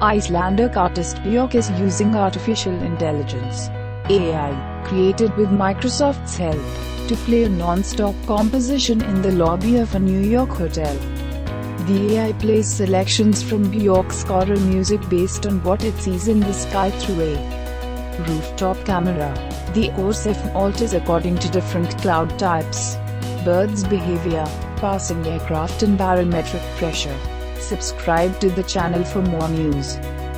Icelandic artist Bjork is using artificial intelligence (AI) created with Microsoft's help to play a non-stop composition in the lobby of a New York hotel. The AI plays selections from Bjork's choral music based on what it sees in the sky through a rooftop camera. The Korsafn alters according to different cloud types, birds' behavior, passing aircraft and barometric pressure. Subscribe to the channel for more news.